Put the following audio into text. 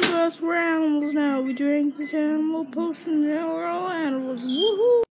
us, we're animals now. We drink this animal potion, and we're all animals.